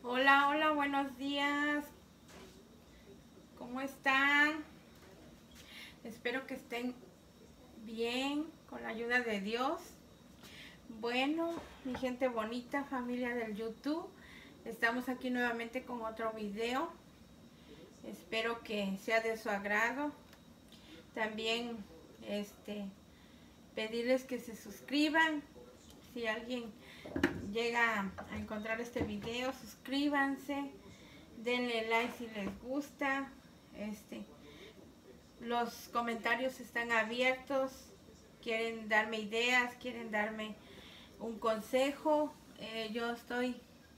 Hola, hola, buenos días. ¿Cómo están? Espero que estén bien, con la ayuda de Dios. Bueno, mi gente bonita, familia del YouTube, estamos aquí nuevamente con otro video. Espero que sea de su agrado. También pedirles que se suscriban. Si alguien llega a encontrar este video, suscríbanse, denle like si les gusta. Los comentarios están abiertos. Quieren darme ideas, quieren darme un consejo. Yo estoy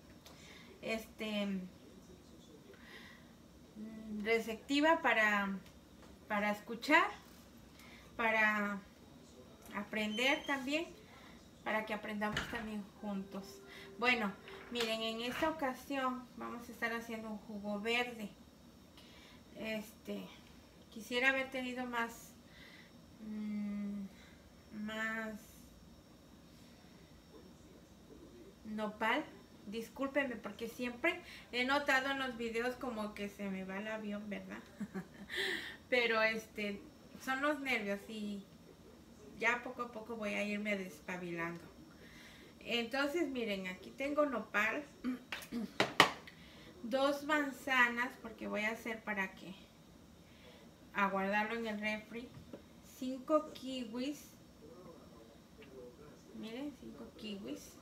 receptiva para escuchar, para aprender también, para que aprendamos también juntos. Bueno, miren, en esta ocasión vamos a estar haciendo un jugo verde. Quisiera haber tenido más nopal. Discúlpenme porque siempre he notado en los videos como que se me va el avión, ¿verdad? Pero son los nervios y ya poco a poco voy a irme despabilando. Entonces miren, aquí tengo nopal, 2 manzanas porque voy a hacer para que a guardarlo en el refri, 5 kiwis, miren, 5 kiwis,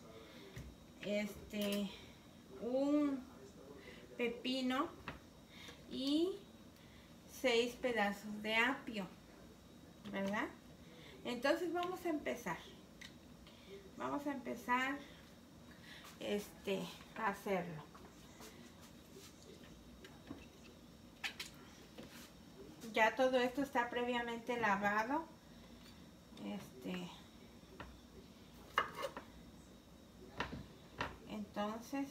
un pepino y 6 pedazos de apio, ¿verdad? Entonces vamos a empezar a hacerlo. Ya todo esto está previamente lavado. Entonces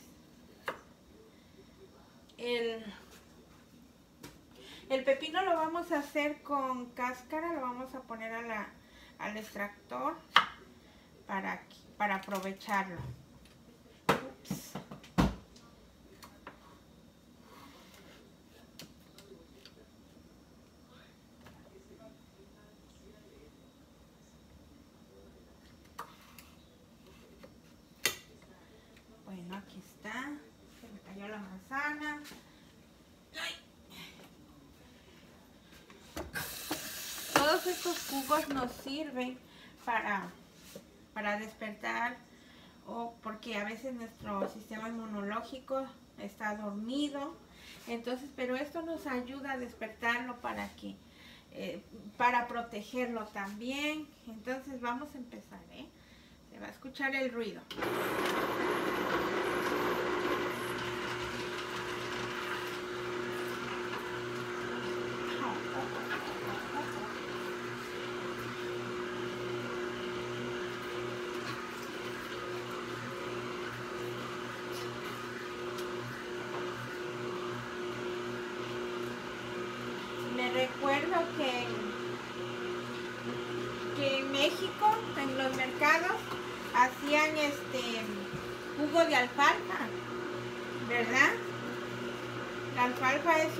el pepino lo vamos a hacer con cáscara, lo vamos a poner al extractor para aprovecharlo. Ups. Bueno, aquí está. Se me cayó la manzana. ¡Ay! Todos estos jugos nos sirven para despertar, o porque a veces nuestro sistema inmunológico está dormido. Entonces, pero esto nos ayuda a despertarlo para protegerlo también. Entonces vamos a empezar, se va a escuchar el ruido. Recuerdo que en México, en los mercados, hacían jugo de alfalfa, ¿verdad? La alfalfa es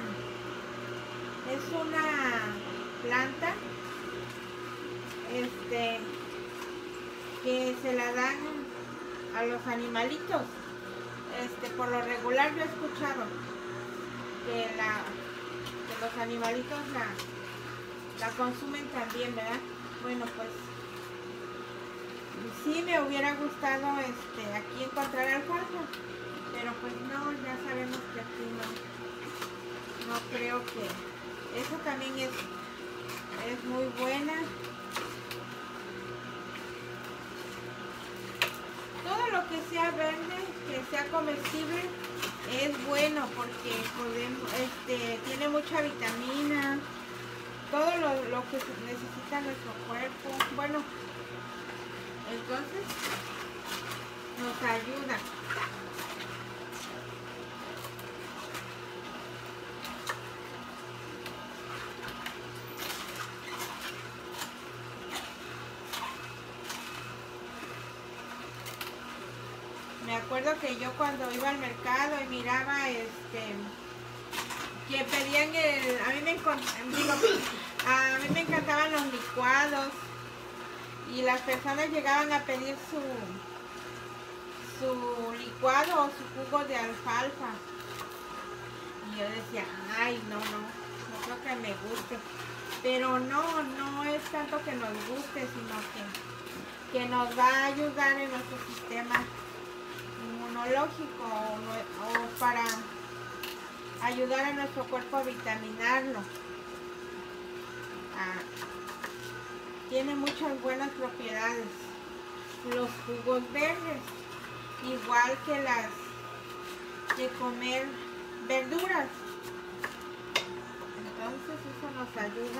una planta que se la dan a los animalitos. Por lo regular yo he escuchado que los animalitos la consumen también, ¿verdad? Bueno, pues sí me hubiera gustado aquí encontrar alfalfa, pero pues no, ya sabemos que aquí no creo que eso también es muy buena. Todo lo que sea verde, que sea comestible, es bueno porque tiene mucha vitamina, todo lo que necesita nuestro cuerpo. Bueno, entonces nos ayuda. Me acuerdo que yo cuando iba al mercado y miraba que pedían a mí me encantaban los licuados y las personas llegaban a pedir su licuado o su jugo de alfalfa. Y yo decía, ay, no creo que me guste. Pero no es tanto que nos guste, sino que nos va a ayudar en nuestro sistema inmunológico o para ayudar a nuestro cuerpo a vitaminarlo. Tiene muchas buenas propiedades. Los jugos verdes, igual que las de comer verduras. Entonces eso nos ayuda.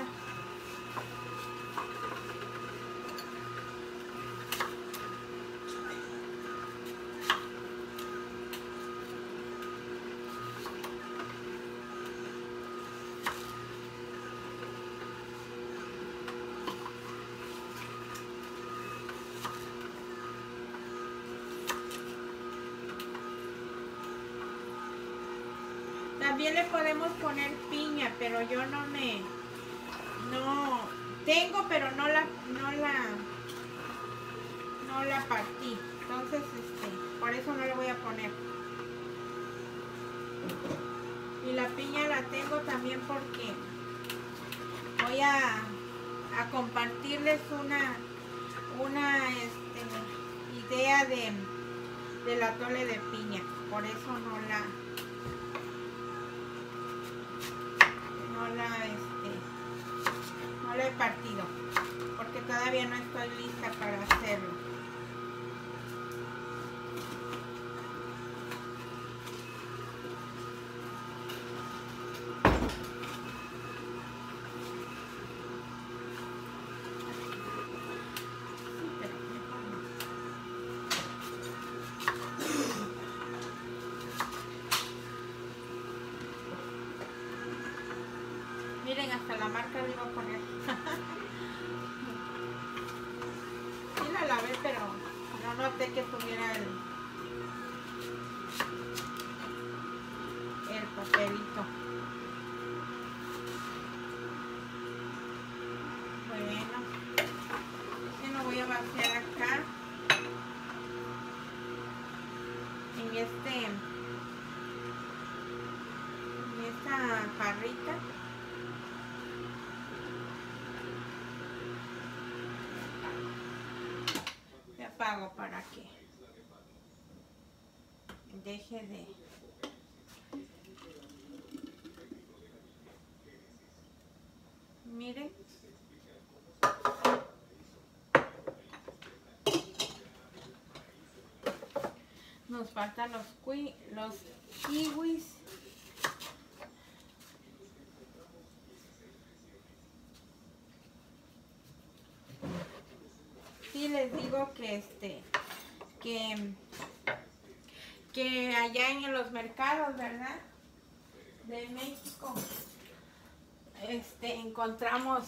También le podemos poner piña, pero yo no tengo, pero no la partí. Entonces, por eso no le voy a poner. Y la piña la tengo también porque voy a compartirles una idea del atole de piña. Por eso no la he partido, porque todavía no estoy lista para hacerlo. Miren, hasta la marca le iba a poner. Sí la lavé, pero no noté que tuviera el papelito. Bueno, yo lo voy a vaciar acá en esta jarrita. Apago para que deje de miren, nos faltan los kiwis. Sí, les digo que allá en los mercados, ¿verdad?, de México, encontramos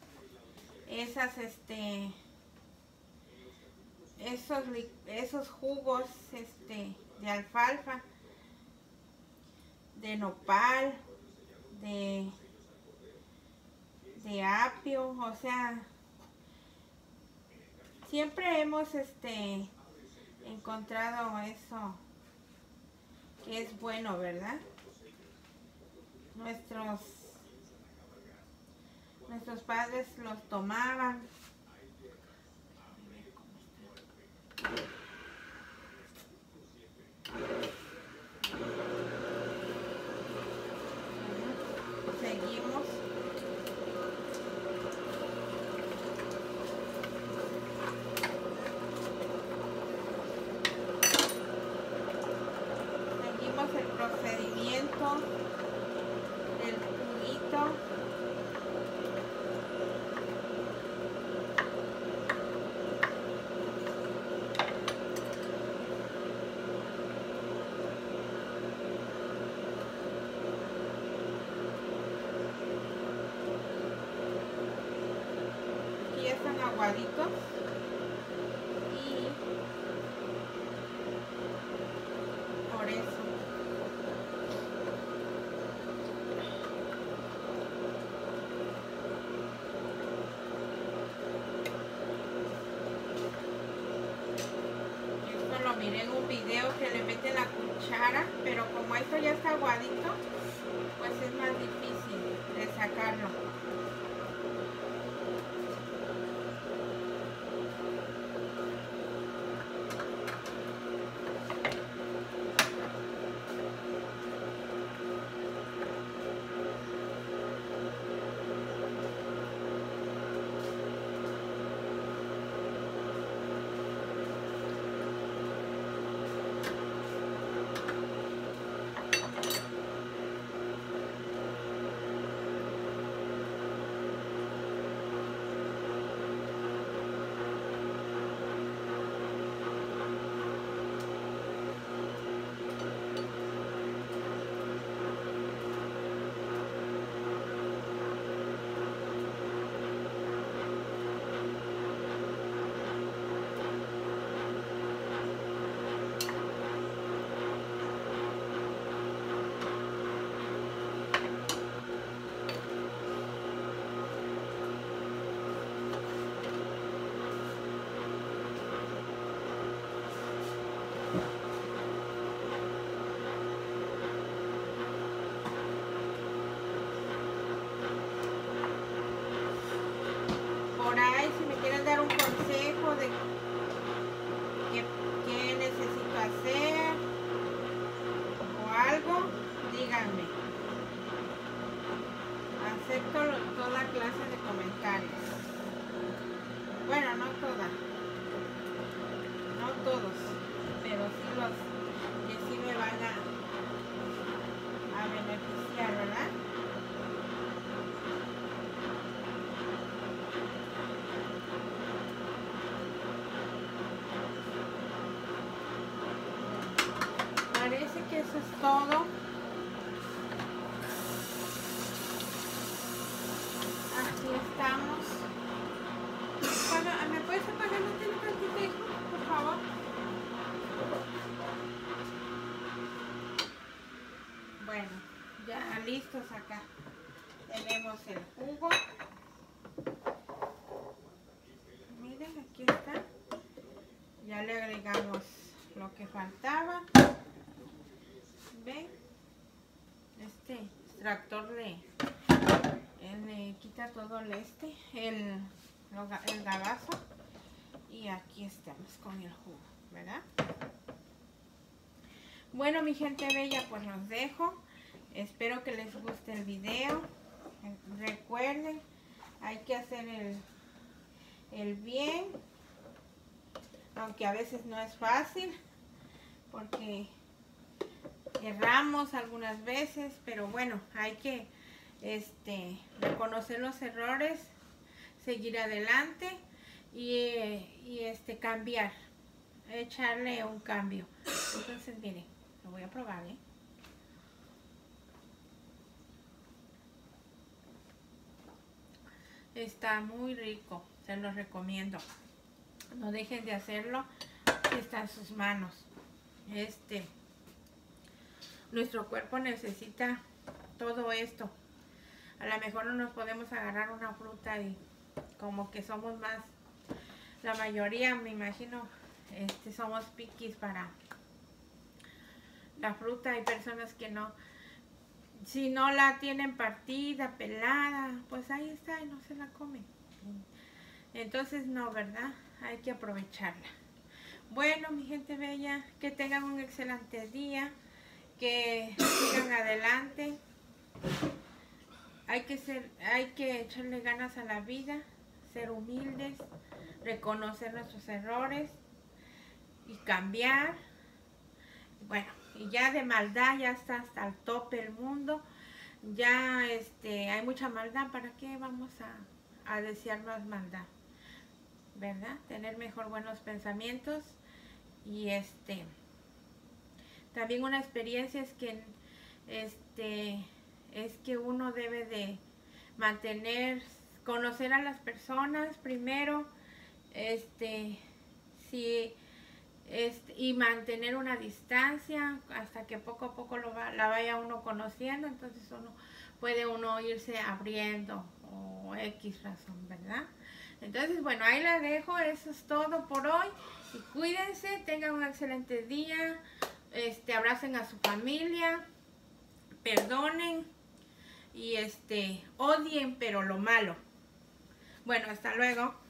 esos jugos de alfalfa, de nopal, de apio, o sea, siempre hemos encontrado eso que es bueno, ¿verdad? Nuestros padres los tomaban. Seguimos. Seguimos el procedimiento del juguito. Aquí ya están aguaditos. Y por eso. Esto lo miré en un video que le mete la cuchara, pero como esto ya está aguadito, pues es más difícil de sacarlo. Por ahí, si me quieren dar un consejo de qué necesito hacer o algo, díganme. Acepto toda clase de comentarios. Bueno, no todas, no todos, pero sí los que sí me van a beneficiar, ¿verdad? Parece que eso es todo. Aquí estamos. ¿Me puedes apagar la tele tantito, hijo, por favor? Bueno, ya listos acá. Tenemos el jugo. Miren, aquí está. Ya le agregamos lo que faltaba. ¿Ven? Este extractor le quita todo el gabazo. Y aquí estamos con el jugo, ¿verdad? Bueno, mi gente bella, pues los dejo. Espero que les guste el video. Recuerden, hay que hacer el bien, aunque a veces no es fácil, porque erramos algunas veces, pero bueno, hay que reconocer los errores, seguir adelante y cambiar, echarle un cambio. Entonces, miren, lo voy a probar, ¿eh? Está muy rico, se los recomiendo. No dejen de hacerlo si está en sus manos. Nuestro cuerpo necesita todo esto. A lo mejor no nos podemos agarrar una fruta y como que somos más, la mayoría me imagino, somos piquis para la fruta. Hay personas que no, si no la tienen partida, pelada, pues ahí está y no se la comen. Entonces no, ¿verdad? Hay que aprovecharla. Bueno, mi gente bella, que tengan un excelente día, que sigan adelante. Hay que echarle ganas a la vida, ser humildes, reconocer nuestros errores y cambiar. Bueno, y ya de maldad ya está hasta el tope el mundo. Ya hay mucha maldad. ¿Para qué vamos a desear más maldad? ¿Verdad? Tener mejor buenos pensamientos. Y también una experiencia es que uno debe de conocer a las personas primero. Si y mantener una distancia hasta que poco a poco la vaya uno conociendo, entonces puede irse abriendo o X razón, ¿verdad? Entonces, bueno, ahí la dejo, eso es todo por hoy. Y cuídense, tengan un excelente día, abracen a su familia, perdonen y odien, pero lo malo. Bueno, hasta luego.